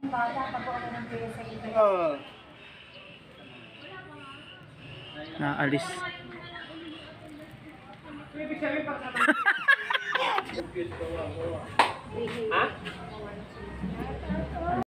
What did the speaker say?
bata, pag ako ng PSA ito. Naalis. Ha?